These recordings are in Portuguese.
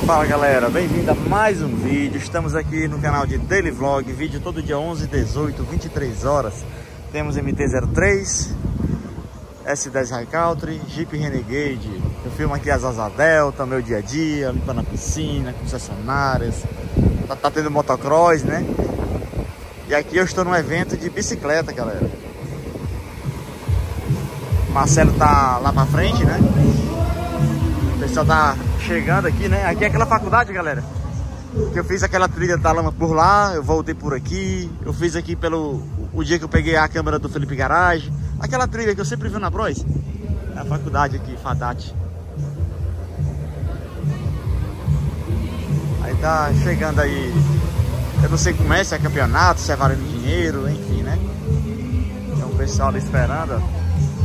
Fala galera, bem-vindo a mais um vídeo. Estamos aqui no canal de Daily Vlog, vídeo todo dia 11, 18, 23 horas. Temos MT-03, S10 High Country, Jeep Renegade. Eu filmo aqui as Asa Delta, meu dia a dia, limpando a piscina, concessionárias. Tá tendo motocross, né? E aqui eu estou num evento de bicicleta, galera. Marcelo tá lá pra frente, né? O pessoal tá chegando aqui, né? Aqui é aquela faculdade, galera, que eu fiz aquela trilha da lama por lá, eu voltei por aqui. Eu fiz aqui o dia que eu peguei a câmera do Felipe Garage. Aquela trilha que eu sempre vi na Bros. É a faculdade aqui, FADAT. Aí tá chegando aí. Eu não sei como é, se é campeonato, se é valendo dinheiro, enfim, né? Tem um pessoal ali esperando, ó.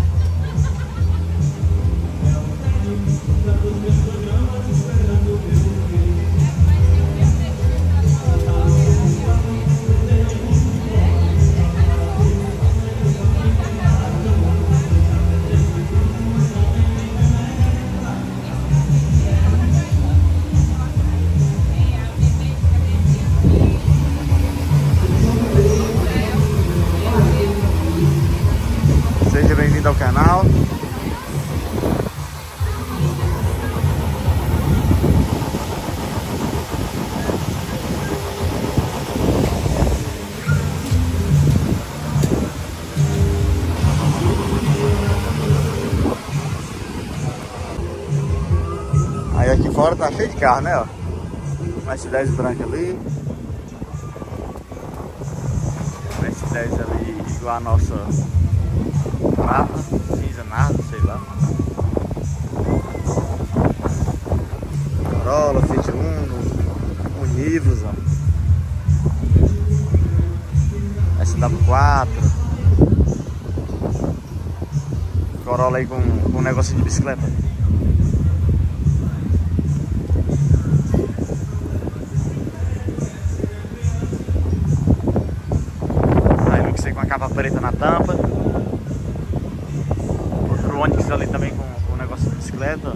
Seja bem-vindo ao canal. Aí aqui fora tá cheio de carro, né, ó. Uma S10 branca ali. Uma S10 ali igual a nossa prata, cinza nada, sei lá. Corolla, Fiat Uno, Univos, ó. SW4. Corolla aí com um negocinho de bicicleta. Com a capa preta na tampa. Outro Onix ali também com um negócio de bicicleta.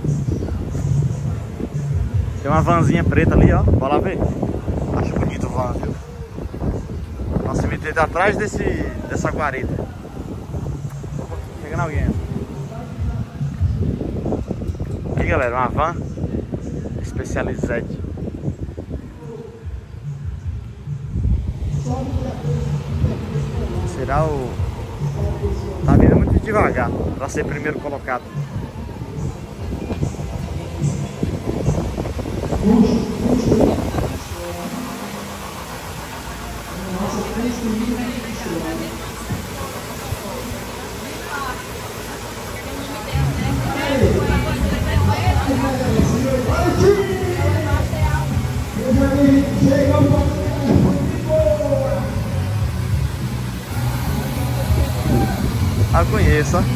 Tem uma vanzinha preta ali, ó. Bora lá ver. Acho bonito o van, viu? Nossa, me meteu atrás dessa guarita. Opa, chegando alguém. Aqui, galera, uma van Specialized. Será o... Tá vindo muito devagar para ser primeiro colocado. Ah, conheço, ó.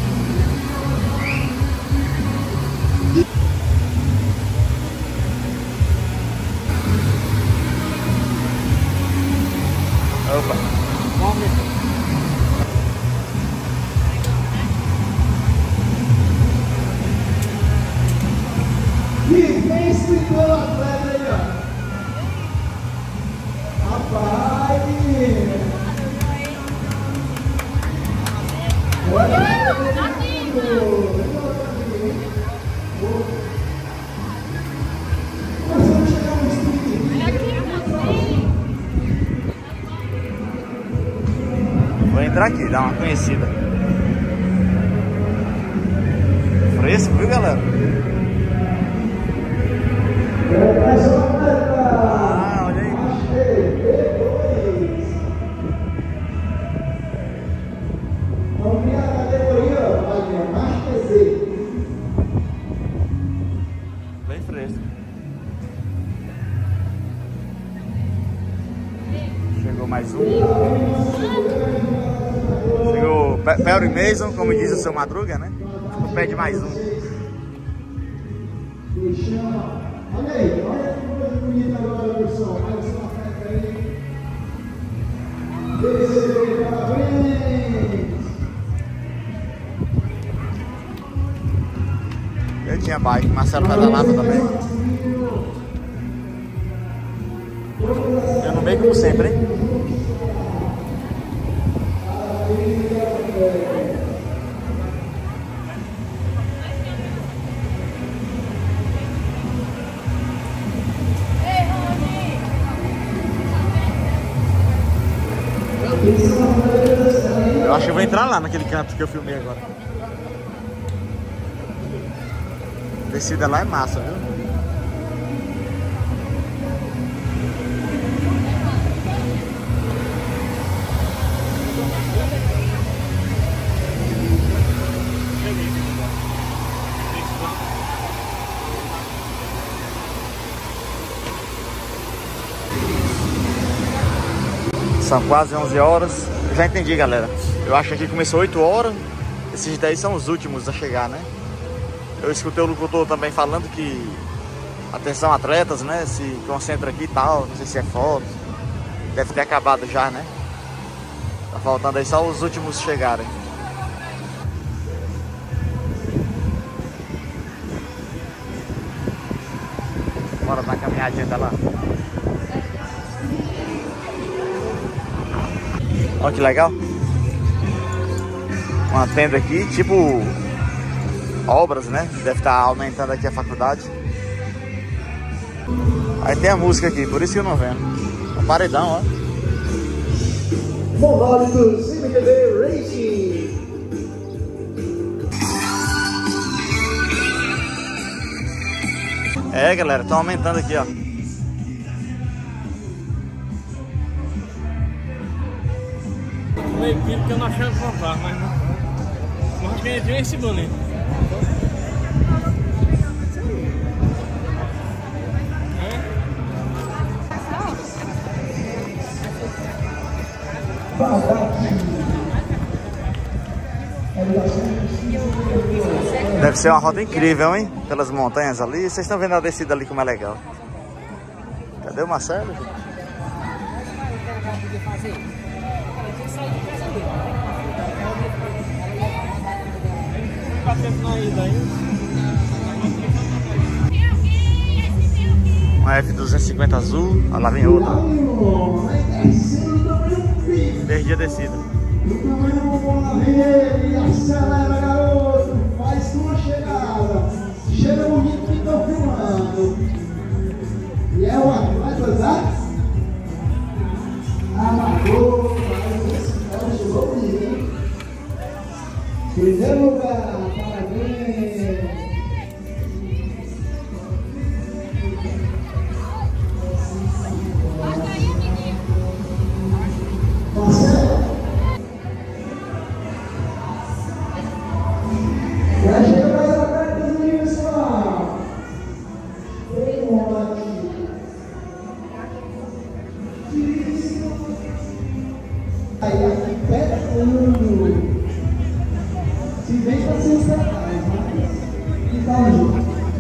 Opa. E quem explicou a atleta aí, ó? Rapaz! Vou entrar aqui, dar uma conhecida. Fresco, viu, galera? Ah, olha aí. Bem fresco. Chegou mais um. Chegou Perry Mason, como diz o seu Madruga, né? Pede mais um. Olha aí, olha que coisa bonita agora, pessoal. Olha só a festa aí. Parabéns! Eu tinha bike, Marcelo pedalava também. como sempre, hein? Eu acho que eu vou entrar lá naquele canto que eu filmei agora. A descida lá é massa, viu? São quase 11 horas. Eu já entendi, galera. Eu acho que começou 8 horas. Esses 10 são os últimos a chegar, né? Eu escutei o locutor também falando que... Atenção, atletas, né? Se concentra aqui e tal. Não sei se é foto. Deve ter acabado já, né? Tá faltando aí só os últimos chegarem. Bora dar uma caminhadinha até lá. Olha que legal. Uma tenda aqui, tipo obras, né? Deve estar aumentando aqui a faculdade. Aí tem a música aqui, por isso que eu não vendo. Um paredão, ó. Monólitos MTV Racing. É, galera, estão aumentando aqui, ó. Meio quilo porque eu não achava comprar, mas não. Mas acho que ele tem esse bonito. Deve ser uma rota incrível, hein? Pelas montanhas ali. Vocês estão vendo a descida ali como é legal. Cadê o Marcelo, gente? Uma F250 azul, olha lá vem outra. Perdi a descida. Acelera, garoto. Faz sua chegada. Chega bonito que estão filmando. E é uma vai gozar? Amargou, mas esse cara chegou bonito. Primeiro lugar, parabéns. Se vem para ser os atrás, mas então junto.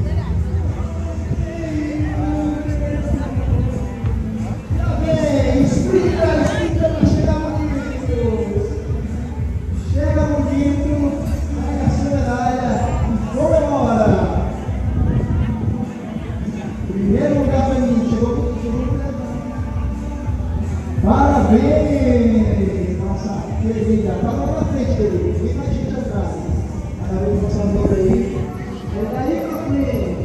Explica para chegar bonito. Chega bonito, pega a sua medalha e comemora. Primeiro lugar para mim, chegou. Parabéns! Nossa querida, tá lá na frente dele, vem mais gente atrás. Parabéns, nossa amiga aí. É daí pra frente.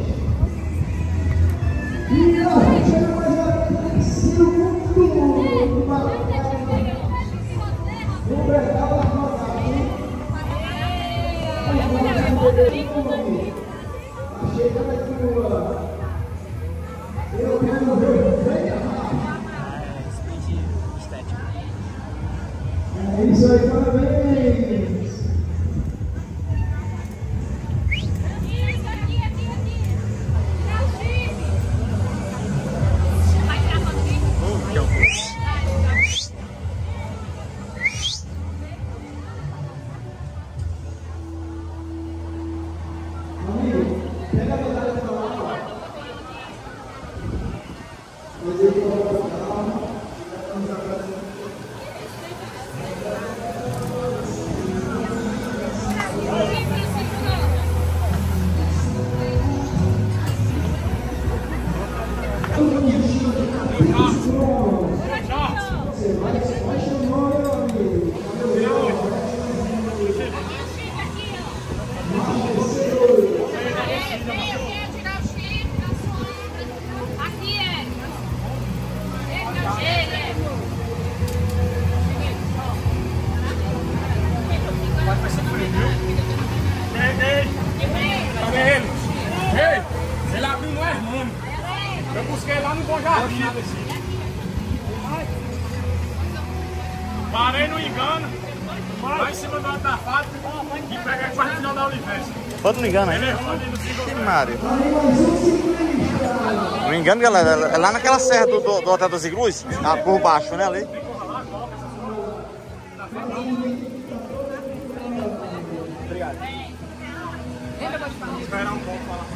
E ó, chega mais uma vez, segundo lugar. O Bredal da rodada, hein? Tá chegando aqui no... Eu quero ver o freio. É isso aí, parabéns! Amigo, pega a medalha pra lá. Mas ele coloca pra lá. Tchau. vai chamando, meu amigo. Ele abriu no Hermano. Eu busquei lá no Bom Jardim. Parei no Engano, lá em cima da fábrica e peguei a quartinha da Oliveira. Pode me engano aí. Ele errou ali no single. Que Mário. Não me engano, galera, é lá naquela serra do Hotel dos Iglus, por baixo, né, ali. Obrigado. Esperar um pouco lá.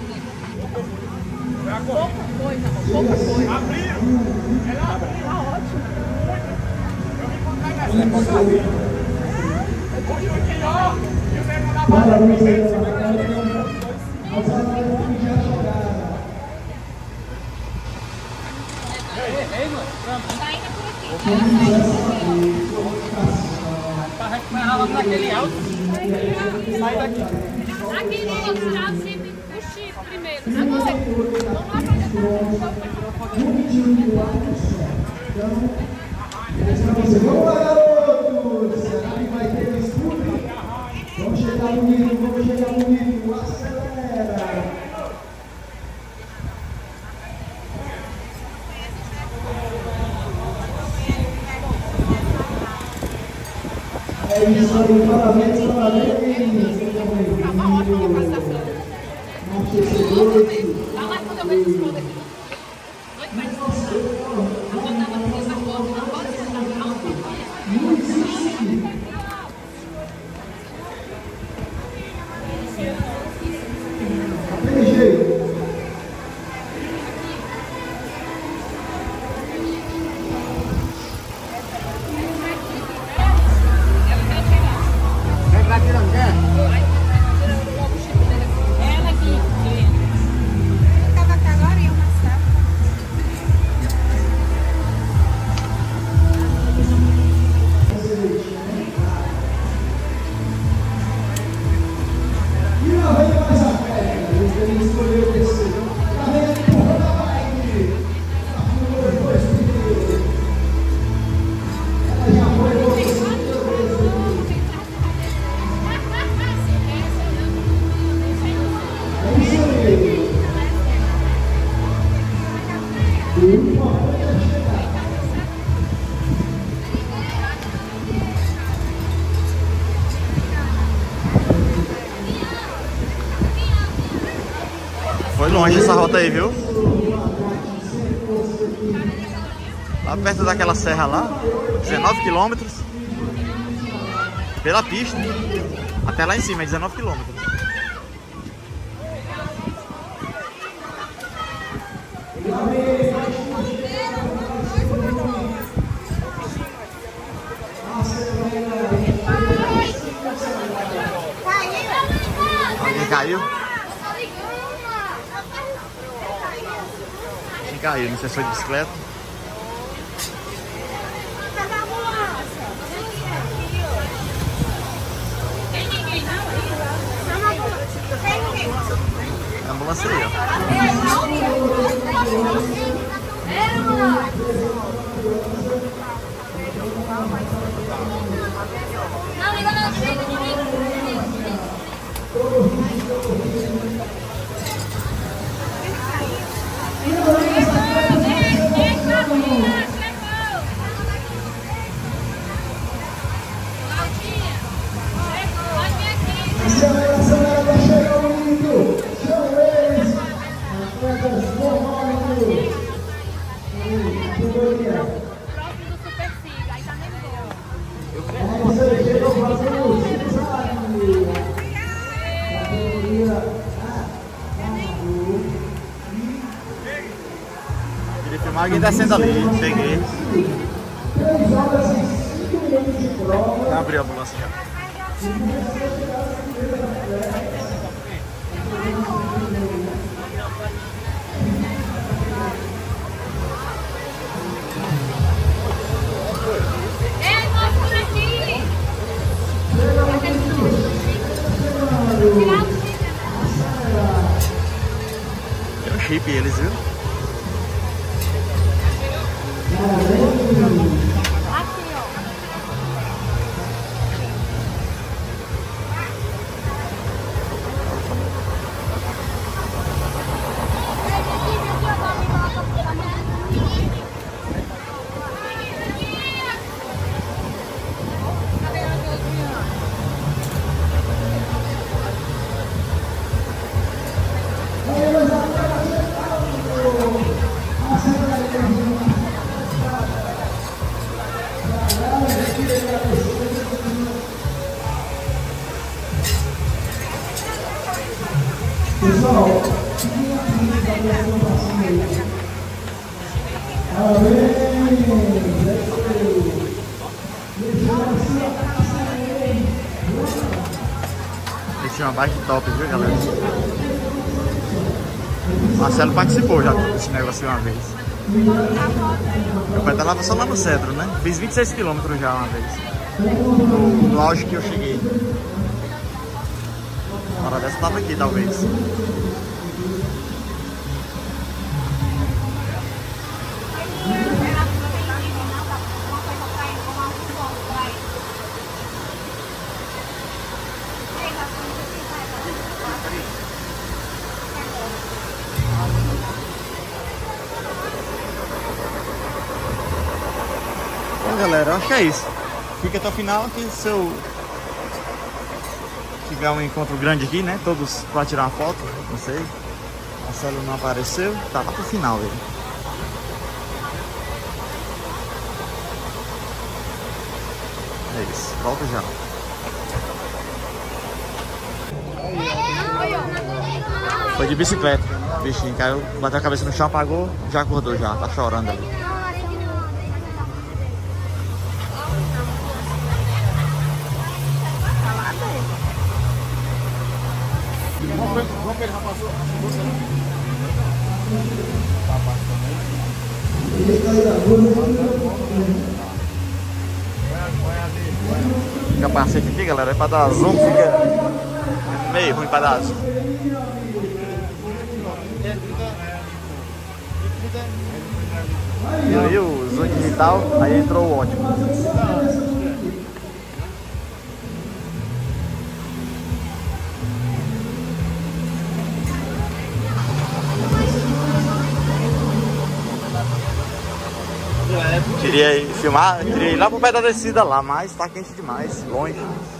Pouca coisa. Abriram. Ela abriu. Tá ótimo. Eu me encontrei nessa época. Hoje eu aqui, ó. E o nego da barra. Ei, mano. Tá ainda por aqui. Pra recuperar logo naquele alto. Sai daqui. Aqui no tirar sempre o chip primeiro. Agora, vamos lá pra Vamos lá, garotos! Será que vai ter escudo? Vamos chegar bonito, acelera! É isso aí, parabéns! Seja bem-vindo! Tá lá quando eu vejo os pontos aqui. Muito mais difícil. Eu vou dar uma coisa boa, não pode ser natural. Tem jeito! Foi longe essa rota aí, viu? Lá perto daquela serra lá, 19 quilômetros. Pela pista. Até lá em cima, é 19 quilômetros. Alguém caiu? Quem caiu? Não sei se foi de bicicleta. É a ambulância aí, ó. Queria filmar alguém descendo ali, peguei. Já abriu a ambulância já. chip eles, viu? Aqui, ó. Pessoal, Esse é uma bike top, viu, galera? Marcelo participou já desse negócio uma vez. Meu pai tá lá só lá no Cedro, né? Fiz 26 km já uma vez. No auge que eu cheguei. A hora dessa tava aqui, talvez. Bom, galera, eu acho que é isso. Fica até o final que se eu tiver um encontro grande aqui, né? Todos para tirar uma foto, não sei. Marcelo não apareceu, tá lá pro final ele. É isso, volta já. Foi de bicicleta, o bichinho caiu, bateu a cabeça no chão, apagou, já acordou já, tá chorando ali. O capacete aqui, galera, é pra dar zoom, fica meio ruim pra dar zoom. E aí o zoom digital, aí entrou o ótimo. Queria filmar, queria ir lá pro pé da descida lá, mas tá quente demais, longe.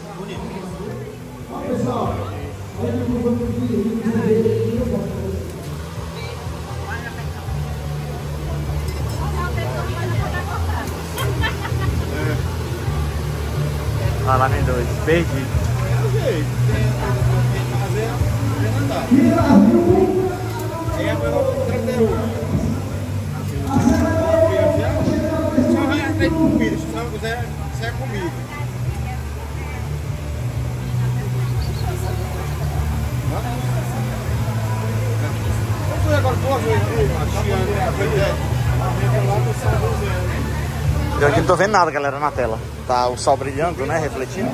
Ah, lá nem dois, perdi. Comida, se não quiser, isso é comida. Eu fui agora 2 vezes, a tia lá do São José. Eu aqui não tô vendo nada, galera, na tela. Tá o sol brilhando, né, refletindo.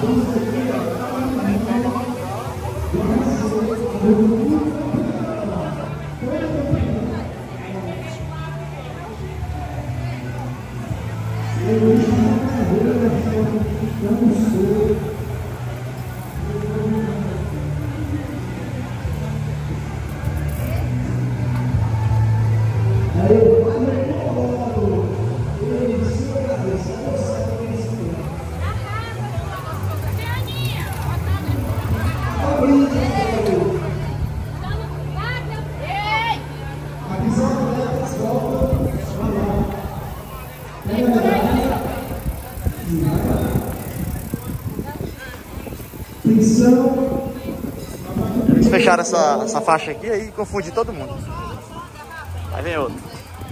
Eles fecharam essa faixa aqui aí confunde todo mundo. Aí vem outro.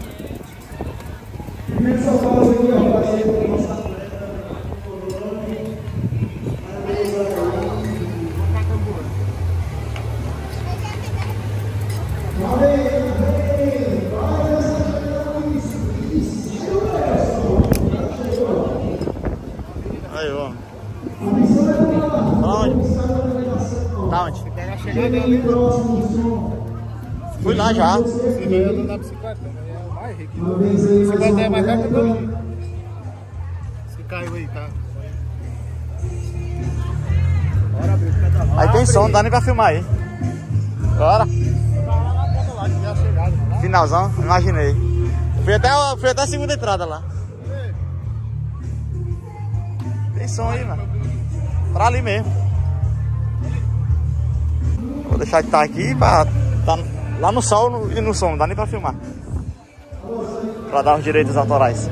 Aí, ó. Onde? Da onde? Fui lá já já. Você vai andando na bicicleta, né? É o mais rico. Bicicleta é mais rápido que eu. Você caiu aí, tá? Bora abrir o pedal. Aí tem som, não dá nem pra filmar aí. Bora. Finalzão, imaginei. Fui até a segunda entrada lá. Tem som aí, mano. Pra ali mesmo. Vou deixar de estar aqui pra estar lá no sol e no som, não dá nem pra filmar. Pra dar os direitos autorais.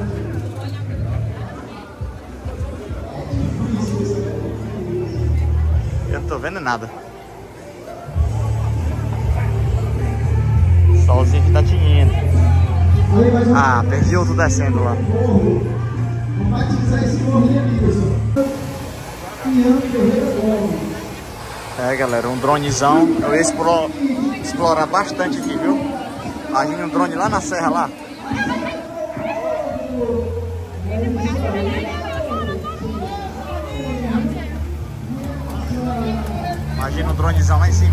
Eu não tô vendo nada. Solzinho que tá tinindo. Ah, perdi outro descendo lá. Vamos batizar esse morrinho aqui, pessoal. É, galera, um dronezão. Eu ia explorar bastante aqui, viu? Imagina um drone lá na serra lá. Imagina um dronezão lá em cima.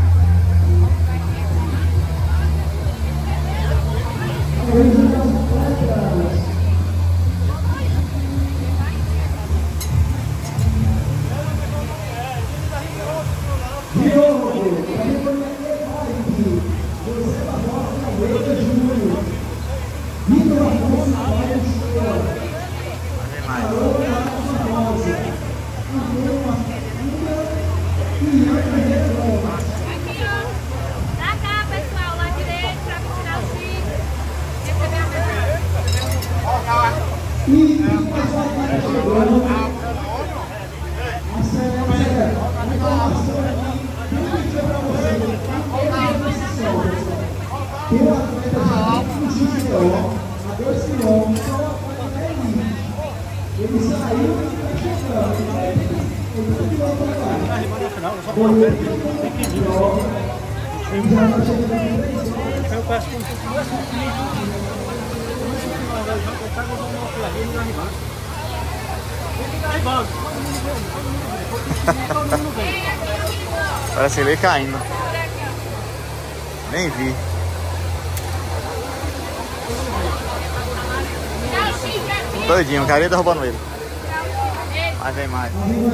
Parece ele caindo. Nem vi. Doidinho, o cara ia derrubando ele. Mas vem mais.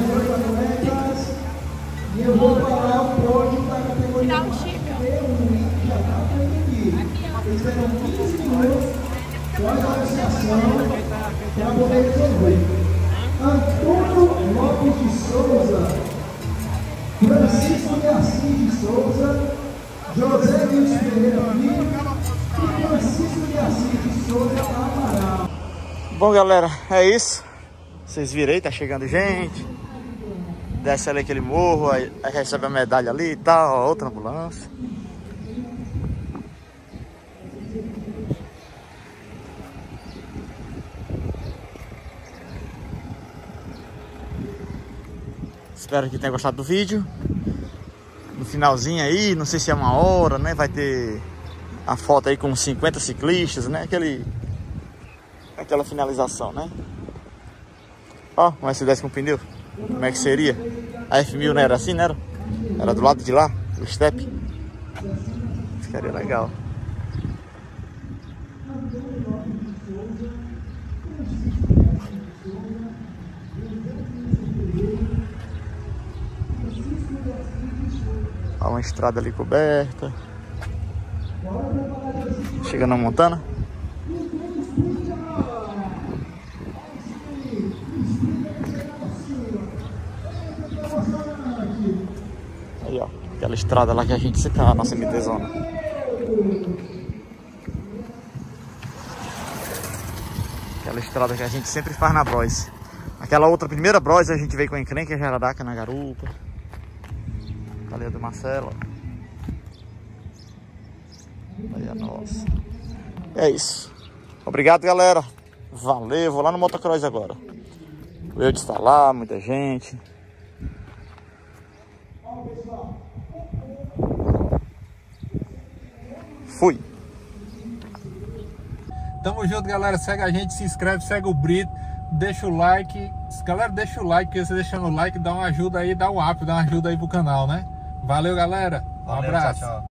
E eu vou falar o pódio da categoria B1, já está aqui. Eles terão 15 minutos após a associação para poder resolver. Antônio Lopes de Souza, Francisco de Assis de Souza, José Luiz Pereira Filho e Francisco de Assis de Souza Amaral. Bom, galera, é isso. Vocês viram aí, tá chegando gente. Desce ali aquele morro, aí recebe a medalha ali e tal, ó, outra ambulância. Espero que tenha gostado do vídeo. No finalzinho aí, não sei se é 1 hora, né? Vai ter a foto aí com 50 ciclistas, né? Aquela finalização, né? Ó, um S10 com pneu. Como é que seria? A F1000 não era assim, não era? Era do lado de lá, do step. Ficaria legal. Ó, uma estrada ali coberta. Chega na Montana. Aí, ó, aquela estrada lá que a gente tá, a nossa MT Zona. Aquela estrada que a gente sempre faz na Bros. Aquela outra primeira Bros a gente veio com a encrenca, Jararaca, na garupa. Calha do Marcelo. Aí a nossa. É isso. Obrigado, galera. Valeu, vou lá no motocross agora. O Eudes está lá, muita gente. Fui. Tamo junto, galera. Segue a gente, se inscreve, segue o Brito, deixa o like. Galera, deixa o like, porque você deixando o like dá uma ajuda aí, dá um up, dá uma ajuda aí pro canal, né? Valeu, galera. Um abraço. Tchau, tchau.